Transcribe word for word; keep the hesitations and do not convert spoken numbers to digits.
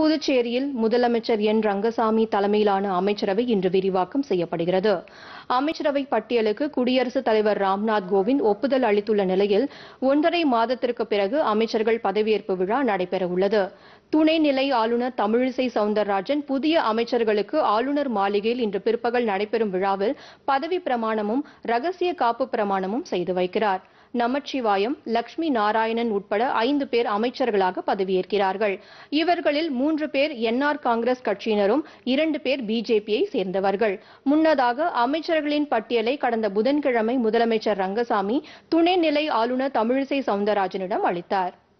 புதுச்சேரியில் முதலமைச்சர் என் ரங்கசாமி தலைமையிலான அமைச்சரவை இன்று விரிவாக்கம் செய்யப்படுகிறது. அமைச்சரவை பட்டியலுக்கு குடியரசுத் தலைவர் ராம்நாத் கோவிந்த் ஒப்புதல் அளித்துள்ள நிலையில் ஒன்றரை மாதத்திற்கு பிறகு அமைச்சர்கள் பதவியேற்பு விழா நடைபெறவுள்ளது. துணைநிலை ஆளுநர் தமிழிசை சவுந்தரராஜன் புதிய அமைச்சர்களுக்கு ஆளுநர் மாளிகையில் இன்று பிற்பகல் நடைபெறும் விழாவில் பதவி பிரமாணமும் ரகசிய காப்பு பிரமாணமும் செய்து வைக்கிறார். நமச்சிவாயம், லட்சுமி நாராயணன் உட்பட ஐந்து பேர் அமைச்சர்களாக பதவியேற்கிறார்கள். இவர்களில் மூன்று பேர் என்ஆர் காங்கிரஸ் கட்சியினரும் இரண்டு பேர் பிஜேபியை சேர்ந்தவர்கள். முன்னதாக அமைச்சர்களின் பட்டியலை கடந்த புதன்கிழமை முதலமைச்சர் ரங்கசாமி துணைநிலை ஆளுநர் தமிழிசை சவுந்தரராஜனிடம் அளித்தார்.